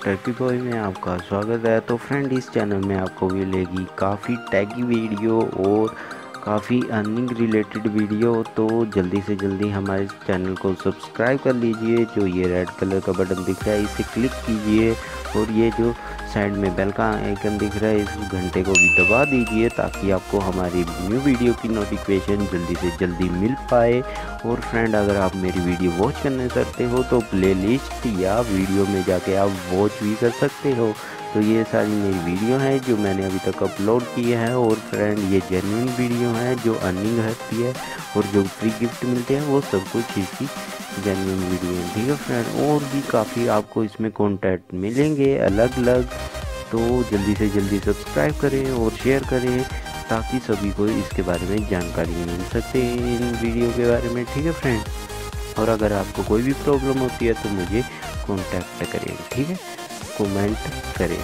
Turkey boy में आपका स्वागत है। तो फ्रेंड, इस चैनल में आपको मिलेगी काफ़ी टैगी वीडियो और काफ़ी अर्निंग रिलेटेड वीडियो। तो जल्दी से जल्दी हमारे चैनल को सब्सक्राइब कर लीजिए। जो ये रेड कलर का बटन दिख रहा है इसे क्लिक कीजिए और ये जो साइड में बेल का आइकन दिख रहा है इस घंटे को भी दबा दीजिए ताकि आपको हमारी न्यू वीडियो की नोटिफिकेशन जल्दी से जल्दी मिल पाए। और फ्रेंड, अगर आप मेरी वीडियो वॉच करना चाहते हो तो प्लेलिस्ट या वीडियो में जाके आप वॉच भी कर सकते हो। तो ये सारी मेरी वीडियो है जो मैंने अभी तक अपलोड की है। और फ्रेंड, ये जेन्युइन वीडियो है जो अर्निंग रहती है और जो फ्री गिफ्ट मिलते हैं वो सब कुछ इसकी जेन्युइन वीडियो है। ठीक है फ्रेंड, और भी काफ़ी आपको इसमें कॉन्टेंट मिलेंगे अलग अलग। तो जल्दी से जल्दी सब्सक्राइब करें और शेयर करें ताकि सभी को इसके बारे में जानकारी मिल सके इन वीडियो के बारे में। ठीक है फ्रेंड, और अगर आपको कोई भी प्रॉब्लम होती है तो मुझे कॉन्टैक्ट करें। ठीक है, कमेंट करें।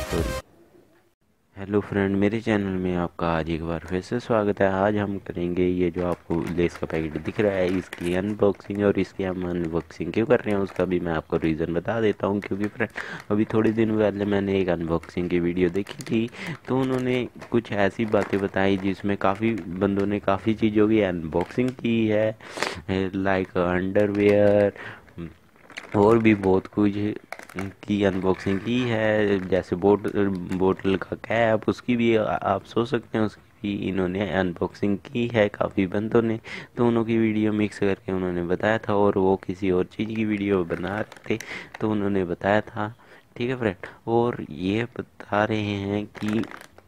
हेलो फ्रेंड, मेरे चैनल में आपका आज एक बार फिर से स्वागत है। आज हम करेंगे ये जो आपको लेस का पैकेट दिख रहा है इसकी अनबॉक्सिंग। और इसकी हम अनबॉक्सिंग क्यों कर रहे हैं उसका भी मैं आपको रीज़न बता देता हूँ। क्योंकि फ्रेंड, अभी थोड़े दिन पहले मैंने एक अनबॉक्सिंग की वीडियो देखी थी तो उन्होंने कुछ ऐसी बातें बताई जिसमें काफ़ी बंदों ने काफ़ी चीज़ों की अनबॉक्सिंग की है, लाइक अंडरवेयर और भी बहुत कुछ की अनबॉक्सिंग की है। जैसे बोतल का कैप, उसकी भी आप सोच सकते हैं उसकी भी इन्होंने अनबॉक्सिंग की है काफ़ी बंदों ने। तो उन्होंने वीडियो मिक्स करके उन्होंने बताया था और वो किसी और चीज़ की वीडियो बना रहे थे तो उन्होंने बताया था। ठीक है फ्रेंड, और ये बता रहे हैं कि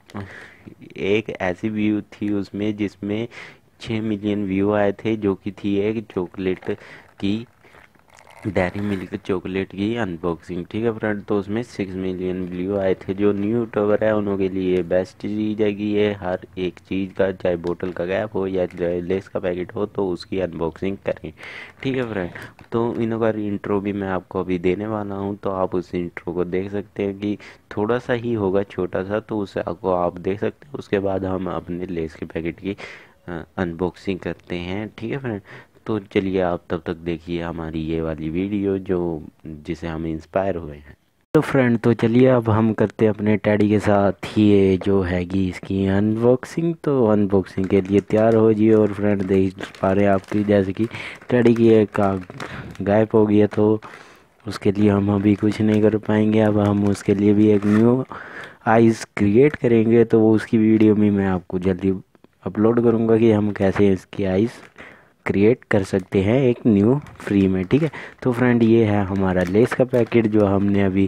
एक ऐसी व्यू थी उसमें जिसमें 6 मिलियन व्यू आए थे, जो कि थी एक चॉकलेट की, डेयरी मिल्क चॉकलेट की अनबॉक्सिंग। ठीक है फ्रेंड, तो उसमें 6 मिलियन व्यू आए थे। जो न्यू यूट्यूबर है उनके लिए बेस्ट चीज़ है कि ये हर एक चीज़ का, चाहे बोतल का गैप हो या लेस का पैकेट हो, तो उसकी अनबॉक्सिंग करें। ठीक है फ्रेंड, तो इनका इंट्रो भी मैं आपको अभी देने वाला हूँ तो आप उस इंट्रो को देख सकते हैं कि थोड़ा सा ही होगा, छोटा सा, तो उसे आपको आप देख सकते हैं। उसके बाद हम अपने लेस के पैकेट की अनबॉक्सिंग करते हैं। ठीक है फ्रेंड, तो चलिए आप तब तक देखिए हमारी ये वाली वीडियो जो जिसे हम इंस्पायर हुए हैं। तो फ्रेंड, तो चलिए अब हम करते हैं अपने टैडी के साथ ये जो हैगी इसकी अनबॉक्सिंग। तो अनबॉक्सिंग के लिए तैयार हो जाइए। और फ्रेंड, देख पा रहे हैं आपकी जैसे कि टैडी की एक गायब हो गया तो उसके लिए हम अभी कुछ नहीं कर पाएंगे। अब हम उसके लिए भी एक न्यू आइज़ क्रिएट करेंगे तो वो उसकी वीडियो में मैं आपको जल्दी अपलोड करूँगा कि हम कैसे इसकी आइज़ क्रिएट कर सकते हैं एक न्यू फ्री में। ठीक है, तो फ्रेंड, ये है हमारा लेस का पैकेट जो हमने अभी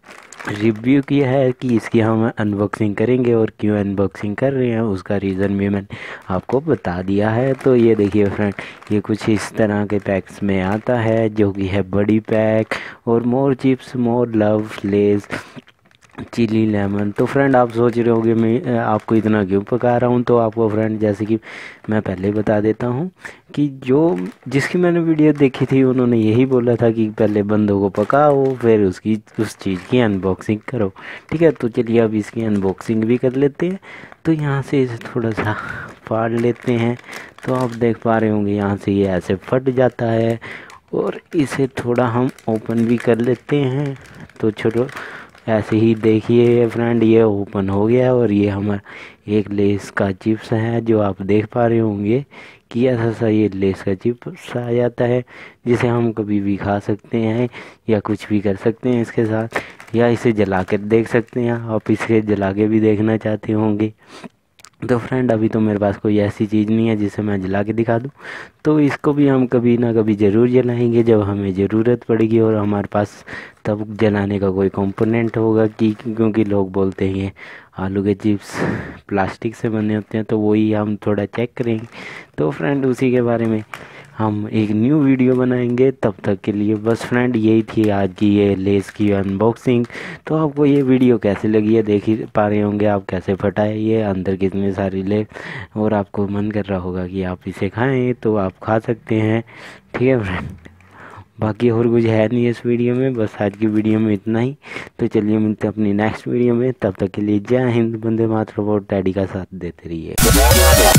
रिव्यू किया है कि इसकी हम अनबॉक्सिंग करेंगे। और क्यों अनबॉक्सिंग कर रहे हैं उसका रीज़न भी मैंने आपको बता दिया है। तो ये देखिए फ्रेंड, ये कुछ इस तरह के पैक्स में आता है जो कि है बड़ी पैक और more chips more love Lay's chilli lemon. तो फ्रेंड, आप सोच रहे होंगे मैं आपको इतना क्यों पका रहा हूँ। तो आपको फ्रेंड, जैसे कि मैं पहले बता देता हूँ कि जिसकी मैंने वीडियो देखी थी उन्होंने यही बोला था कि पहले बंदों को पकाओ फिर उस चीज़ की अनबॉक्सिंग करो। ठीक है, तो चलिए अब इसकी अनबॉक्सिंग भी कर लेते हैं। तो यहाँ से इसे थोड़ा सा फाड़ लेते हैं। तो आप देख पा रहे होंगे यहाँ से ये ऐसे फट जाता है। और इसे थोड़ा हम ओपन भी कर लेते हैं। तो छोटो ऐसे ही देखिए फ्रेंड, ये ओपन हो गया और ये हमारा एक लेस का चिप्स है जो आप देख पा रहे होंगे कि ऐसा सा ये लेस का चिप्स आ जाता है जिसे हम कभी भी खा सकते हैं या कुछ भी कर सकते हैं इसके साथ, या इसे जला कर देख सकते हैं। आप इसे जला के भी देखना चाहते होंगे। तो फ्रेंड, अभी तो मेरे पास कोई ऐसी चीज़ नहीं है जिसे मैं जला के दिखा दूँ। तो इसको भी हम कभी ना कभी ज़रूर जलाएंगे जब हमें ज़रूरत पड़ेगी और हमारे पास तब जलाने का कोई कंपोनेंट होगा कि क्योंकि लोग बोलते हैं आलू के चिप्स प्लास्टिक से बने होते हैं, तो वही हम थोड़ा चेक करेंगे। तो फ्रेंड, उसी के बारे में हम एक न्यू वीडियो बनाएंगे। तब तक के लिए बस फ्रेंड, यही थी आज की ये लेस की अनबॉक्सिंग। तो आपको ये वीडियो कैसे लगी है देख ही पा रहे होंगे आप कैसे फटा है ये अंदर कितनी सारी लेस, और आपको मन कर रहा होगा कि आप इसे खाएं तो आप खा सकते हैं। ठीक है फ्रेंड, बाकी और कुछ है नहीं इस वीडियो में, बस आज की वीडियो में इतना ही। तो चलिए मिलते हैं अपनी नेक्स्ट वीडियो में। तब तक के लिए जय हिंद, वंदे मातरम और डैडी का साथ देते रहिए।